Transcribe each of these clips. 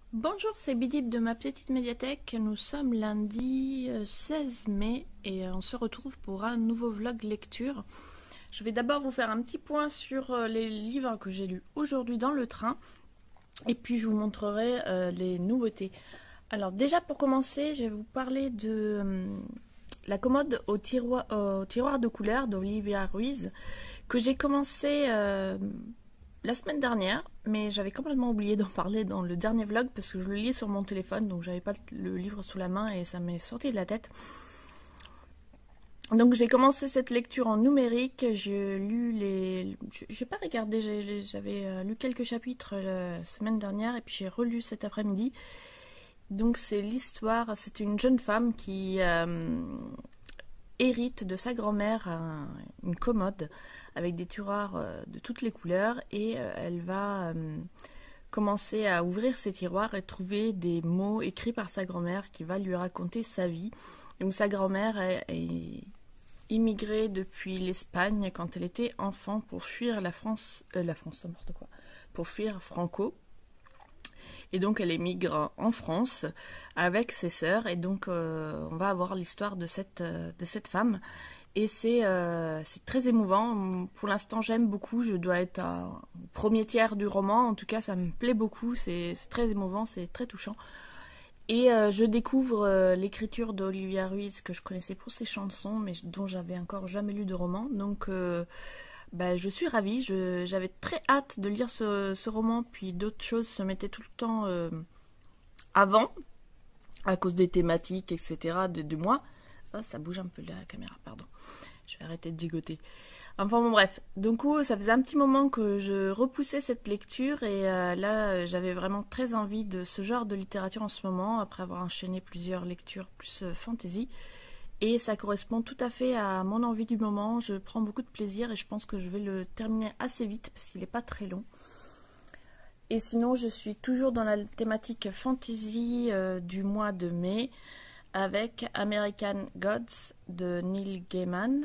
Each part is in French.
Bonjour, c'est Bidip de ma petite médiathèque. Nous sommes lundi 16 mai et on se retrouve pour un nouveau vlog lecture. Je vais d'abord vous faire un petit point sur les livres que j'ai lus aujourd'hui dans le train et puis je vous montrerai les nouveautés. Alors déjà pour commencer, je vais vous parler de la commode au tiroir de couleurs d'Olivia Ruiz que j'ai commencé la semaine dernière, mais j'avais complètement oublié d'en parler dans le dernier vlog parce que je le lis sur mon téléphone, donc j'avais pas le livre sous la main et ça m'est sorti de la tête. Donc j'ai commencé cette lecture en numérique, j'ai lu j'ai pas regardé, j'avais lu quelques chapitres la semaine dernière et puis j'ai relu cet après-midi. Donc c'est l'histoire, c'est une jeune femme qui hérite de sa grand-mère une commode avec des tiroirs de toutes les couleurs et elle va commencer à ouvrir ses tiroirs et trouver des mots écrits par sa grand-mère qui va lui raconter sa vie. Donc sa grand-mère est immigrée depuis l'Espagne quand elle était enfant pour fuir la France, n'importe quoi, pour fuir Franco. Et donc elle émigre en France avec ses sœurs et donc on va avoir l'histoire de cette femme et c'est très émouvant. Pour l'instant j'aime beaucoup, je dois être au premier tiers du roman, en tout cas ça me plaît beaucoup, c'est très émouvant, c'est très touchant. Et je découvre l'écriture d'Olivia Ruiz que je connaissais pour ses chansons mais dont j'avais encore jamais lu de roman, donc je suis ravie, j'avais très hâte de lire ce roman, puis d'autres choses se mettaient tout le temps avant, à cause des thématiques, etc. de moi. Oh, ça bouge un peu la caméra, pardon. Je vais arrêter de gigoter. Enfin bon bref, donc ça faisait un petit moment que je repoussais cette lecture et là j'avais vraiment très envie de ce genre de littérature en ce moment, après avoir enchaîné plusieurs lectures plus fantasy. Et ça correspond tout à fait à mon envie du moment, je prends beaucoup de plaisir et je pense que je vais le terminer assez vite parce qu'il n'est pas très long. Et sinon je suis toujours dans la thématique fantasy du mois de mai avec American Gods de Neil Gaiman.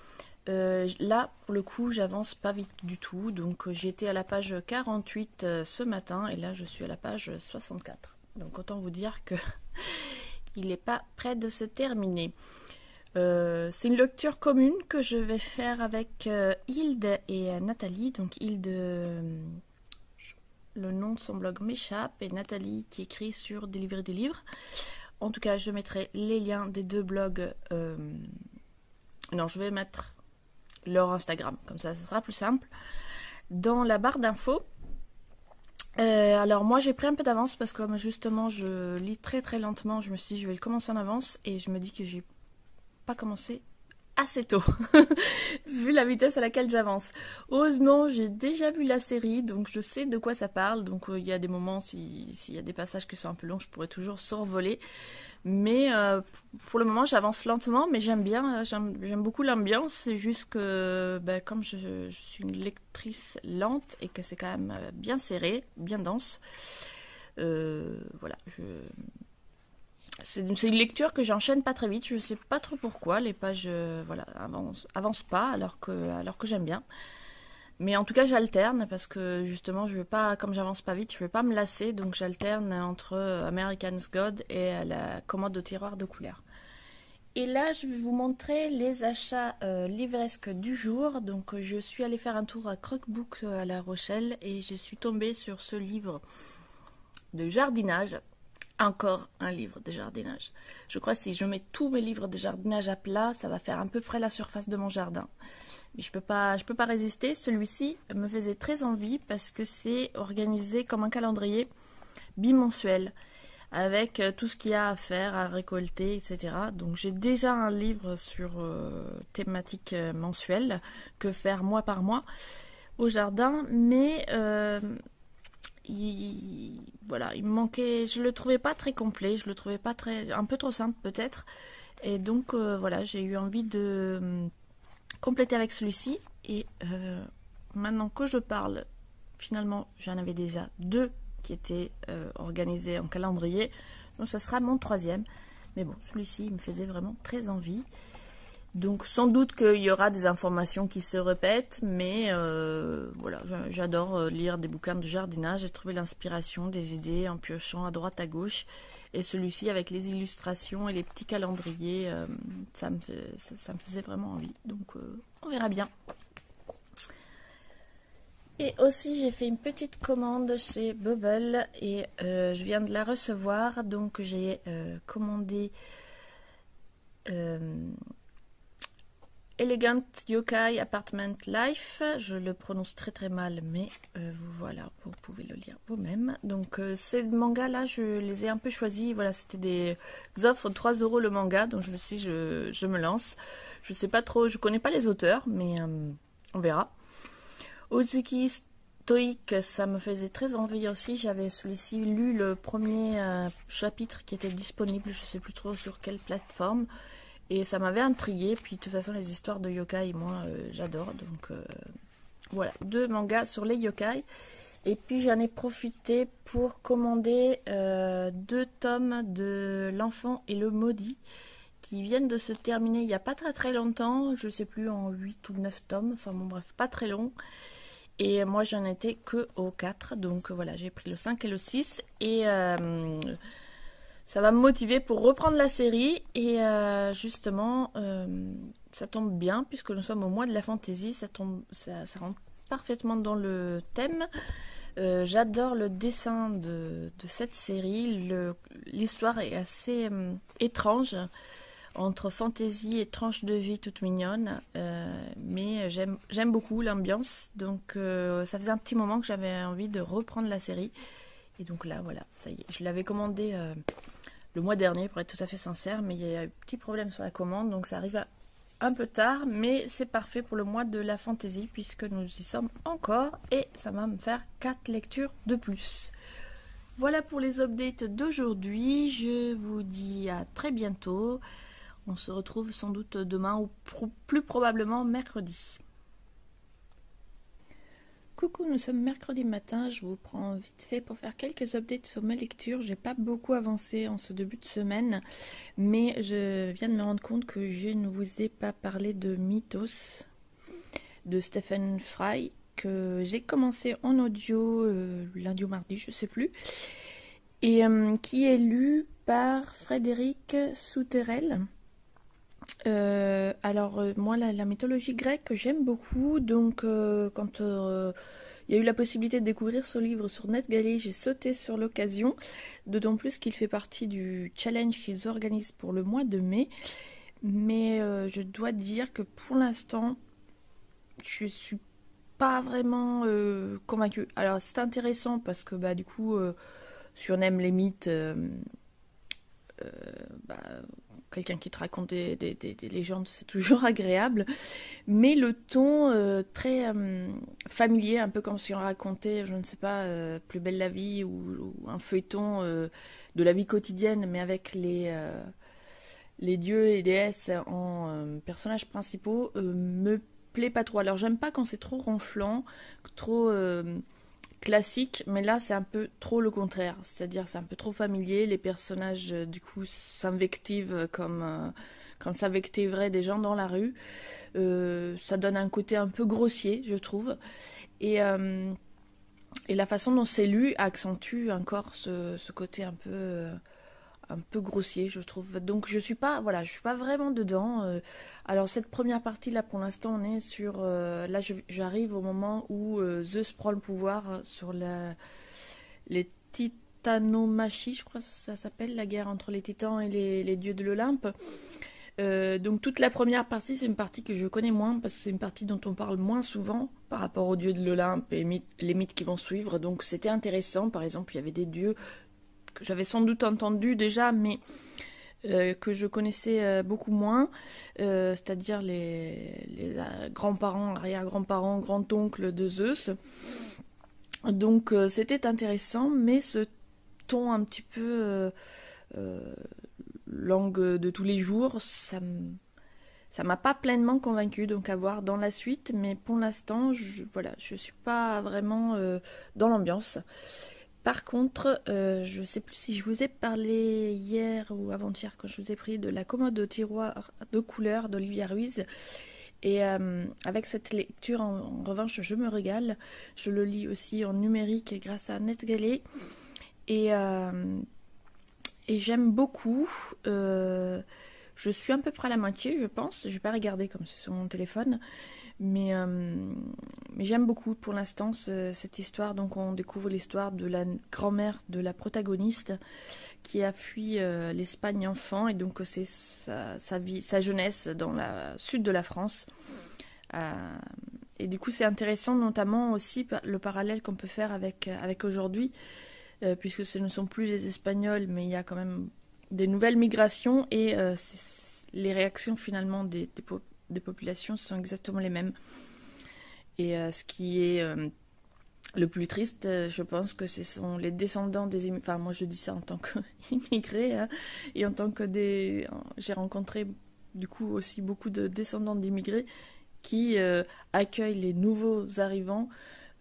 Là pour le coup j'avance pas vite du tout, donc j'étais à la page 48 ce matin et là je suis à la page 64. Donc autant vous dire que il n'est pas près de se terminer. C'est une lecture commune que je vais faire avec Hilde et Nathalie. Donc Hilde, le nom de son blog m'échappe, et Nathalie qui écrit sur Délivrer des livres. En tout cas, je mettrai les liens des deux blogs. Non, je vais mettre leur Instagram, comme ça sera plus simple. Dans la barre d'infos. Alors moi j'ai pris un peu d'avance parce que comme justement je lis très très lentement, je me suis dit je vais le commencer en avance et je me dis que j'ai pas commencé assez tôt vu la vitesse à laquelle j'avance. Heureusement j'ai déjà vu la série donc je sais de quoi ça parle, donc il y a des moments s'il y a des passages qui sont un peu longs je pourrais toujours survoler, mais pour le moment j'avance lentement, mais j'aime bien, j'aime beaucoup l'ambiance. C'est juste que comme je suis une lectrice lente et que c'est quand même bien serré, bien dense, voilà, c'est une lecture que j'enchaîne pas très vite, je sais pas trop pourquoi, les pages voilà, avancent pas alors que j'aime bien. Mais en tout cas j'alterne parce que justement je veux pas, comme j'avance pas vite, je veux pas me lasser, donc j'alterne entre American's God et la commode au tiroir de couleurs. Et là je vais vous montrer les achats livresques du jour. Donc je suis allée faire un tour à Croquebook à La Rochelle et je suis tombée sur ce livre de jardinage. Encore un livre de jardinage. Je crois que si je mets tous mes livres de jardinage à plat, ça va faire à peu près la surface de mon jardin. Mais je peux pas résister. Celui-ci me faisait très envie parce que c'est organisé comme un calendrier bimensuel avec tout ce qu'il y a à faire, à récolter, etc. Donc j'ai déjà un livre sur thématique mensuelle que faire mois par mois au jardin, mais voilà, il me manquait, je le trouvais pas très complet, je le trouvais pas un peu trop simple peut-être, et donc voilà, j'ai eu envie de compléter avec celui-ci. Et maintenant que je parle, finalement j'en avais déjà deux qui étaient organisés en calendrier, donc ça sera mon troisième, mais bon, celui-ci il me faisait vraiment très envie. Donc sans doute qu'il y aura des informations qui se répètent, mais voilà, j'adore lire des bouquins de jardinage. J'ai trouvé l'inspiration, des idées en piochant à droite à gauche. Et celui-ci avec les illustrations et les petits calendriers, ça me faisait vraiment envie. Donc on verra bien. Et aussi j'ai fait une petite commande chez Bubble et je viens de la recevoir. Donc j'ai commandé Elegant Yokai Apartment Life. Je le prononce très très mal, mais voilà, vous pouvez le lire vous-même. Donc ces mangas-là, je les ai un peu choisis. Voilà, c'était des offres 3 € le manga, donc je me suis dit, je me lance. Je sais pas trop, je connais pas les auteurs, mais on verra. Ozuki Stoic, ça me faisait très envie aussi. J'avais celui-ci lu le premier chapitre qui était disponible, je sais plus trop sur quelle plateforme. Et ça m'avait intrigué. Puis de toute façon, les histoires de yokai, moi, j'adore. Donc voilà, 2 mangas sur les yokai. Et puis j'en ai profité pour commander 2 tomes de L'Enfant et le Maudit qui viennent de se terminer il n'y a pas très très longtemps. Je sais plus, en 8 ou 9 tomes. Enfin bon, bref, pas très long. Et moi, j'en étais que au 4. Donc voilà, j'ai pris le 5 et le 6. Et ça va me motiver pour reprendre la série. Et justement, ça tombe bien puisque nous sommes au mois de la fantaisie. Ça rentre parfaitement dans le thème. J'adore le dessin de cette série. L'histoire est assez étrange, entre fantaisie et tranche de vie toute mignonne. Mais j'aime beaucoup l'ambiance. Donc ça faisait un petit moment que j'avais envie de reprendre la série. Et donc là, voilà, ça y est. Je l'avais commandé le mois dernier, pour être tout à fait sincère. Mais il y a eu un petit problème sur la commande. Donc ça arrive un peu tard, mais c'est parfait pour le mois de la fantaisie puisque nous y sommes encore et ça va me faire 4 lectures de plus. Voilà pour les updates d'aujourd'hui. Je vous dis à très bientôt. On se retrouve sans doute demain ou plus probablement mercredi. Coucou, nous sommes mercredi matin, je vous prends vite fait pour faire quelques updates sur mes lectures. J'ai pas beaucoup avancé en ce début de semaine, mais je viens de me rendre compte que je ne vous ai pas parlé de Mythos de Stephen Fry, que j'ai commencé en audio lundi ou mardi, je sais plus, et qui est lu par Frédéric Souterel. Moi la mythologie grecque j'aime beaucoup, donc quand il y a eu la possibilité de découvrir ce livre sur NetGalley, j'ai sauté sur l'occasion, d'autant plus qu'il fait partie du challenge qu'ils organisent pour le mois de mai. Mais je dois dire que pour l'instant je suis pas vraiment convaincue. Alors c'est intéressant parce que du coup si on aime les mythes, quelqu'un qui te raconte des légendes, c'est toujours agréable. Mais le ton très familier, un peu comme si on racontait, je ne sais pas, Plus belle la vie ou un feuilleton de la vie quotidienne, mais avec les dieux et déesses en personnages principaux, me plaît pas trop. Alors j'aime pas quand c'est trop ronflant, trop classique, mais là c'est un peu trop le contraire, c'est-à-dire c'est un peu trop familier, les personnages du coup s'invectivent comme s'invectiveraient des gens dans la rue, ça donne un côté un peu grossier je trouve, et la façon dont c'est lu accentue encore ce côté un peu grossier je trouve, donc je suis pas vraiment dedans. Alors cette première partie là pour l'instant on est sur là j'arrive au moment où Zeus prend le pouvoir sur les titanomachie, je crois que ça s'appelle, la guerre entre les titans et les dieux de l'Olympe. Donc toute la première partie c'est une partie que je connais moins parce que c'est une partie dont on parle moins souvent par rapport aux dieux de l'Olympe et les mythes qui vont suivre, donc c'était intéressant. Par exemple il y avait des dieux que j'avais sans doute entendu déjà, mais que je connaissais beaucoup moins, c'est-à-dire les grands-parents, arrière-grands-parents, grand-oncles de Zeus. Donc c'était intéressant, mais ce ton un petit peu langue de tous les jours, ça m'a pas pleinement convaincue, donc à voir dans la suite, mais pour l'instant, je suis pas vraiment dans l'ambiance. Par contre, je sais plus si je vous ai parlé hier ou avant-hier quand je vous ai pris de la commode au tiroir de couleurs d'Olivia Ruiz. Et avec cette lecture, en revanche, je me régale. Je le lis aussi en numérique grâce à NetGalley. Et, euh, et j'aime beaucoup. Je suis à peu près à la moitié, je pense. Je vais pas regarder comme c'est sur mon téléphone. Mais, euh, mais j'aime beaucoup pour l'instant cette histoire. Donc on découvre l'histoire de la grand-mère de la protagoniste qui a fui l'Espagne enfant. Et donc c'est sa vie, sa jeunesse dans le sud de la France. Euh, et du coup c'est intéressant notamment aussi le parallèle qu'on peut faire avec aujourd'hui. Puisque ce ne sont plus les Espagnols, mais il y a quand même des nouvelles migrations et les réactions finalement des populations sont exactement les mêmes. Et ce qui est le plus triste, je pense que ce sont les descendants des immigrés. Enfin, moi je dis ça en tant qu'immigré, hein, et en tant que des. J'ai rencontré du coup aussi beaucoup de descendants d'immigrés qui accueillent les nouveaux arrivants.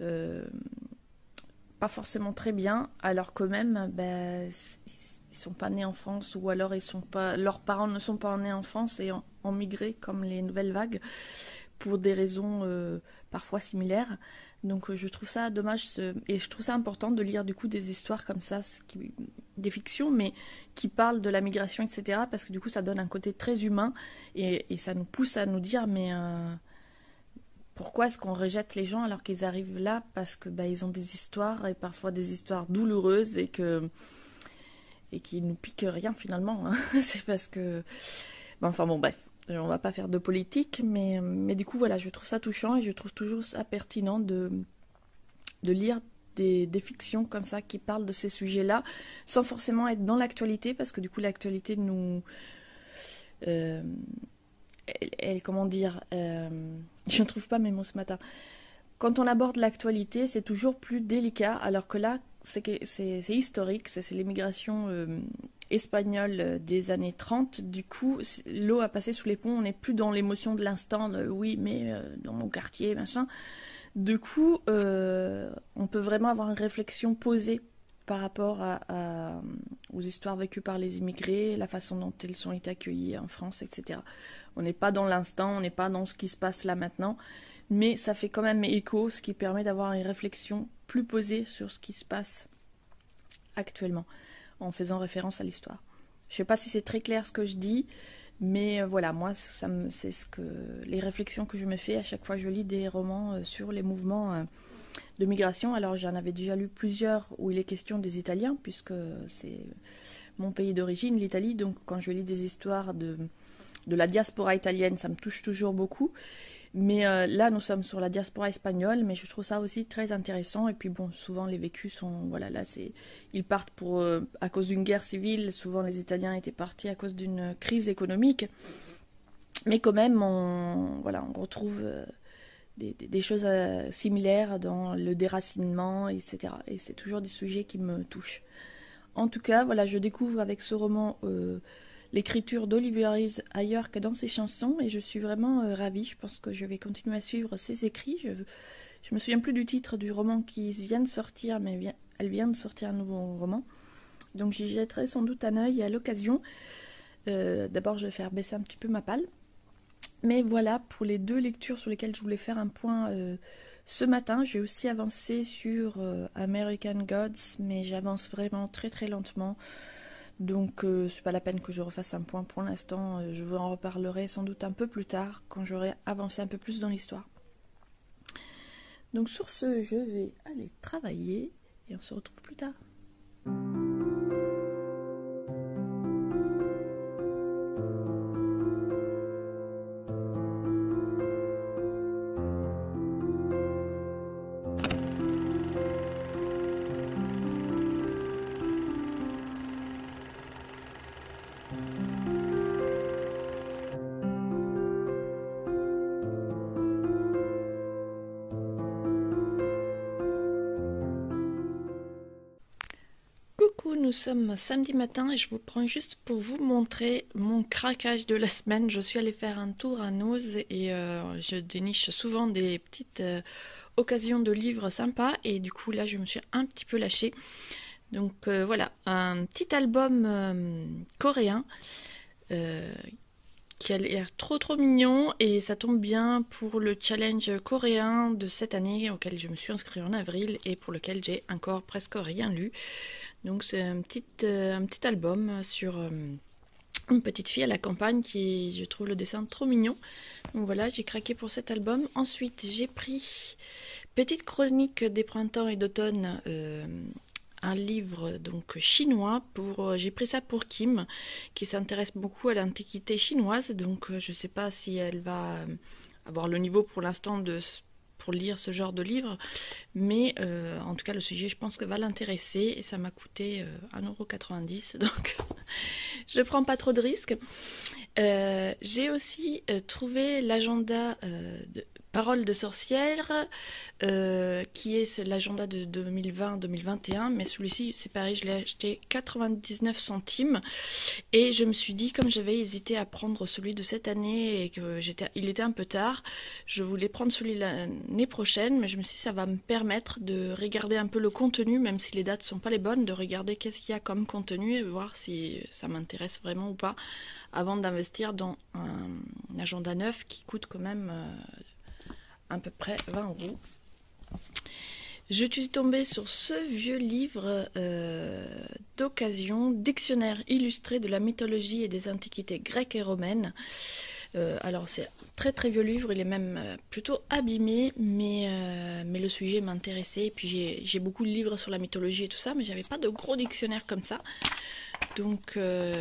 Pas forcément très bien, alors que même ils sont pas nés en France, ou alors ils sont pas, leurs parents ne sont pas nés en France et ont migré comme les nouvelles vagues pour des raisons parfois similaires. Donc je trouve ça dommage et je trouve ça important de lire du coup des histoires comme ça, des fictions, mais qui parlent de la migration, etc. Parce que du coup ça donne un côté très humain et ça nous pousse à nous dire mais pourquoi est-ce qu'on rejette les gens alors qu'ils arrivent là? Parce que ils ont des histoires et parfois des histoires douloureuses et qui nous piquent rien finalement. Hein. C'est parce que enfin bon bref, on va pas faire de politique, mais du coup voilà, je trouve ça touchant et je trouve toujours ça pertinent de lire des fictions comme ça qui parlent de ces sujets-là sans forcément être dans l'actualité, parce que du coup l'actualité nous comment dire, je ne trouve pas mes mots ce matin. Quand on aborde l'actualité, c'est toujours plus délicat, alors que là, c'est historique, c'est l'immigration espagnole des années 30. Du coup, l'eau a passé sous les ponts, on n'est plus dans l'émotion de l'instant, oui, mais dans mon quartier, machin. Du coup, on peut vraiment avoir une réflexion posée par rapport aux histoires vécues par les immigrés, la façon dont elles ont été accueillies en France, etc. On n'est pas dans l'instant, on n'est pas dans ce qui se passe là maintenant, mais ça fait quand même écho, ce qui permet d'avoir une réflexion plus posée sur ce qui se passe actuellement, en faisant référence à l'histoire. Je ne sais pas si c'est très clair ce que je dis, mais voilà, moi, c'est les réflexions que je me fais à chaque fois que je lis des romans sur les mouvements de migration. Alors j'en avais déjà lu plusieurs où il est question des Italiens, puisque c'est mon pays d'origine, l'Italie, donc quand je lis des histoires de la diaspora italienne, ça me touche toujours beaucoup. Mais là, nous sommes sur la diaspora espagnole, mais je trouve ça aussi très intéressant. Et puis bon, souvent les vécus sont, voilà, là ils partent à cause d'une guerre civile. Souvent les Italiens étaient partis à cause d'une crise économique. Mais quand même, on retrouve des choses similaires dans le déracinement, etc. Et c'est toujours des sujets qui me touchent. En tout cas, voilà, je découvre avec ce roman l'écriture d'Olivia Ruiz ailleurs que dans ses chansons, et je suis vraiment ravie. Je pense que je vais continuer à suivre ses écrits. Je me souviens plus du titre du roman qui vient de sortir, mais elle vient de sortir un nouveau roman. Donc j'y jetterai sans doute un œil à l'occasion. D'abord, je vais faire baisser un petit peu ma palle. Mais voilà pour les deux lectures sur lesquelles je voulais faire un point ce matin. J'ai aussi avancé sur American Gods, mais j'avance vraiment très très lentement. Donc c'est pas la peine que je refasse un point pour l'instant. Je vous en reparlerai sans doute un peu plus tard quand j'aurai avancé un peu plus dans l'histoire. Donc sur ce, je vais aller travailler et on se retrouve plus tard. Coucou, nous sommes samedi matin et je vous prends juste pour vous montrer mon craquage de la semaine. Je suis allée faire un tour à Noz et je déniche souvent des petites occasions de livres sympas et du coup là je me suis un petit peu lâchée. Donc voilà, un petit album coréen qui a l'air trop mignon et ça tombe bien pour le challenge coréen de cette année auquel je me suis inscrite en avril et pour lequel j'ai encore presque rien lu. Donc c'est un petit album sur une petite fille à la campagne qui, je trouve le dessin trop mignon. Donc voilà, j'ai craqué pour cet album. Ensuite, j'ai pris Petite chronique des printemps et d'automne, un livre donc chinois. J'ai pris ça pour Kim, qui s'intéresse beaucoup à l'antiquité chinoise. Donc je ne sais pas si elle va avoir le niveau pour l'instant pour lire ce genre de livre, mais en tout cas le sujet je pense que va l'intéresser et ça m'a coûté 1,90 €, donc je prends pas trop de risques. J'ai aussi trouvé l'agenda de Paroles de sorcière, qui est l'agenda de 2020-2021, mais celui-ci, c'est pareil, je l'ai acheté 99 centimes, et je me suis dit, comme j'avais hésité à prendre celui de cette année, et il était un peu tard, je voulais prendre celui de l'année prochaine, mais je me suis dit, ça va me permettre de regarder un peu le contenu, même si les dates sont pas les bonnes, de regarder qu'est-ce qu'il y a comme contenu, et voir si ça m'intéresse vraiment ou pas, avant d'investir dans un agenda neuf qui coûte quand même à peu près 20 €. Je suis tombée sur ce vieux livre d'occasion, Dictionnaire illustré de la mythologie et des antiquités grecques et romaines. Alors c'est un très vieux livre, il est même plutôt abîmé, mais le sujet m'intéressait. Et puis j'ai beaucoup de livres sur la mythologie et tout ça, mais j'avais pas de gros dictionnaire comme ça. Donc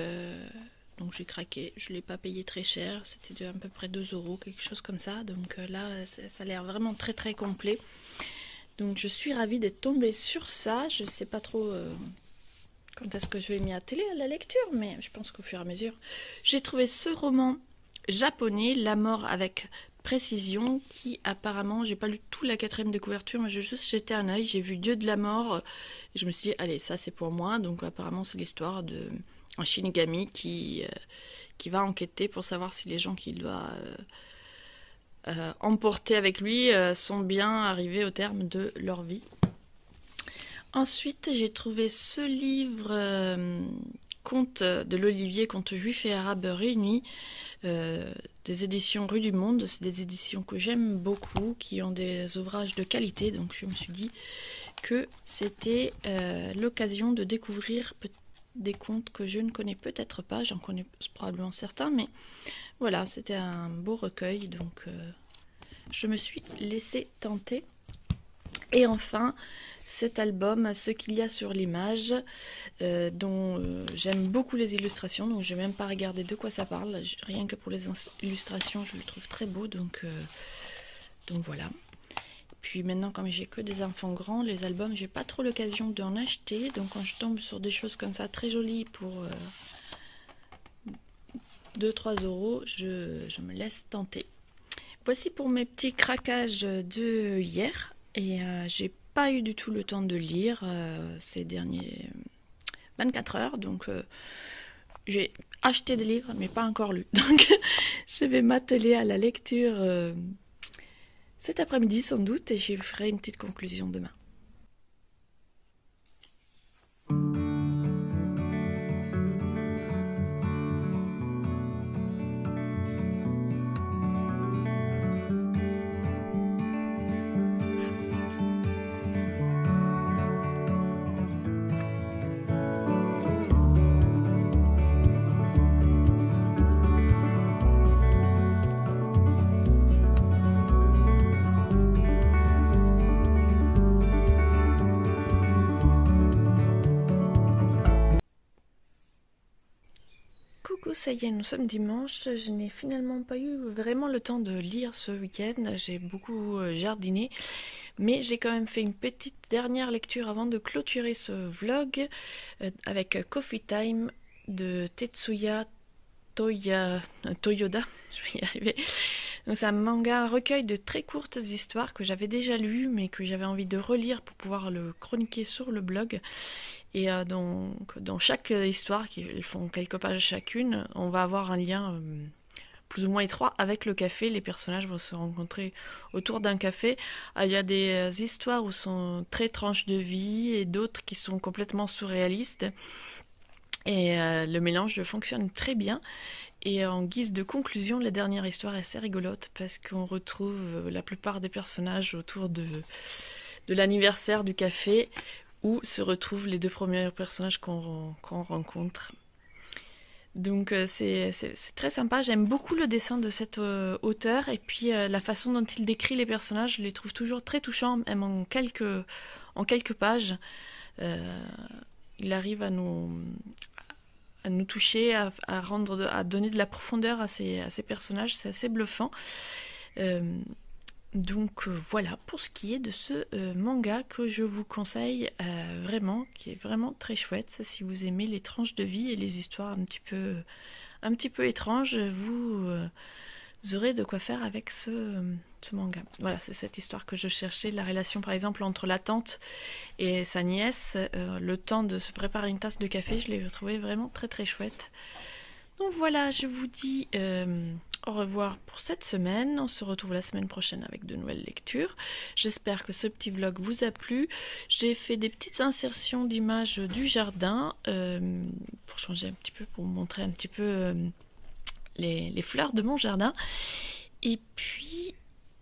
j'ai craqué, je ne l'ai pas payé très cher, c'était à peu près 2 €, quelque chose comme ça. Donc là, ça a l'air vraiment très complet. Donc je suis ravie d'être tombée sur ça. Je ne sais pas trop quand est-ce que je vais m'y atteler à la lecture, mais je pense qu'au fur et à mesure. J'ai trouvé ce roman japonais, La mort avec précision, qui apparemment, j'ai pas lu tout la 4e de couverture, mais j'ai juste jeté un œil, j'ai vu Dieu de la mort, et je me suis dit, allez, ça c'est pour moi. Donc apparemment c'est l'histoire de un Shinigami qui va enquêter pour savoir si les gens qu'il doit emporter avec lui sont bien arrivés au terme de leur vie. Ensuite, j'ai trouvé ce livre, Contes de l'Olivier, contes juifs et arabes réunis, des éditions Rue du Monde. C'est des éditions que j'aime beaucoup, qui ont des ouvrages de qualité, donc je me suis dit que c'était l'occasion de découvrir des contes que je ne connais peut-être pas, j'en connais probablement certains, mais voilà, c'était un beau recueil, donc je me suis laissée tenter. Et enfin, cet album, Ce qu'il y a sur l'image, dont j'aime beaucoup les illustrations, donc je ne vais même pas regarder de quoi ça parle, rien que pour les illustrations, je le trouve très beau, donc voilà. Puis maintenant, comme j'ai que des enfants grands, les albums, j'ai pas trop l'occasion d'en acheter. Donc quand je tombe sur des choses comme ça très jolies pour 2-3 €, je me laisse tenter. Voici pour mes petits craquages de hier. Et j'ai pas eu du tout le temps de lire ces derniers 24 heures. Donc j'ai acheté des livres, mais pas encore lu. Donc je vais m'atteler à la lecture cet après-midi sans doute, et je ferai une petite conclusion demain. Ça y est, nous sommes dimanche. Je n'ai finalement pas eu vraiment le temps de lire ce week-end. J'ai beaucoup jardiné, mais j'ai quand même fait une petite dernière lecture avant de clôturer ce vlog avec Coffee Time de Tetsuya Toyoda. Je vais y arriver. Donc c'est un manga, un recueil de très courtes histoires que j'avais déjà lu, mais que j'avais envie de relire pour pouvoir le chroniquer sur le blog. Et donc dans chaque histoire, qui font quelques pages chacune, on va avoir un lien plus ou moins étroit avec le café. Les personnages vont se rencontrer autour d'un café. Il y a des histoires où sont très tranches de vie et d'autres qui sont complètement surréalistes. Et le mélange fonctionne très bien. Et en guise de conclusion, la dernière histoire est assez rigolote parce qu'on retrouve la plupart des personnages autour de l'anniversaire du café où se retrouvent les deux premiers personnages qu'on rencontre. Donc c'est très sympa, j'aime beaucoup le dessin de cet auteur et puis la façon dont il décrit les personnages, je les trouve toujours très touchants, même en quelques pages. Euh, il arrive à nous toucher, à donner de la profondeur à ces personnages, c'est assez bluffant. Donc voilà pour ce qui est de ce manga que je vous conseille vraiment, qui est vraiment très chouette. Ça, si vous aimez les tranches de vie et les histoires un petit peu étranges, vous aurez de quoi faire avec ce manga. Voilà, c'est cette histoire que je cherchais, la relation par exemple entre la tante et sa nièce, le temps de se préparer une tasse de café, je l'ai trouvé vraiment très très chouette. Donc voilà, je vous dis au revoir pour cette semaine. On se retrouve la semaine prochaine avec de nouvelles lectures. J'espère que ce petit vlog vous a plu. J'ai fait des petites insertions d'images du jardin pour changer un petit peu, pour vous montrer un petit peu les fleurs de mon jardin. Et puis,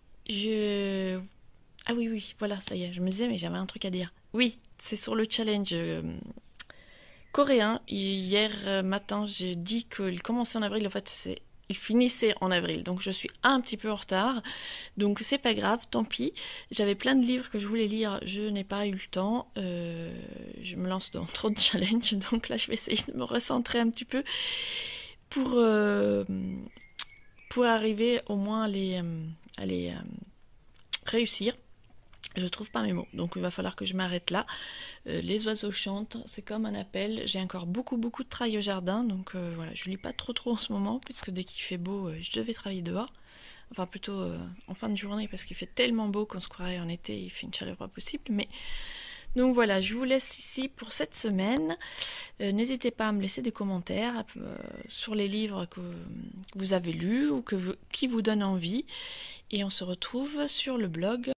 Ah oui, voilà, ça y est, je me disais, mais j'avais un truc à dire. Oui, c'est sur le challenge coréen. Hier matin, j'ai dit qu'il commençait en avril. En fait, il finissait en avril. Donc, je suis un petit peu en retard. Donc, c'est pas grave, tant pis. J'avais plein de livres que je voulais lire. Je n'ai pas eu le temps. Je me lance dans trop de challenges. Donc, là, je vais essayer de me recentrer un petit peu pour arriver au moins à les réussir. Je trouve pas mes mots, donc il va falloir que je m'arrête là. Les oiseaux chantent, c'est comme un appel. J'ai encore beaucoup de travail au jardin, donc voilà, je lis pas trop en ce moment, puisque dès qu'il fait beau, je devais travailler dehors. Enfin plutôt en fin de journée, parce qu'il fait tellement beau qu'on se croirait en été, il fait une chaleur pas possible. Mais donc voilà, je vous laisse ici pour cette semaine. N'hésitez pas à me laisser des commentaires sur les livres que vous avez lus ou qui vous donnent envie. Et on se retrouve sur le blog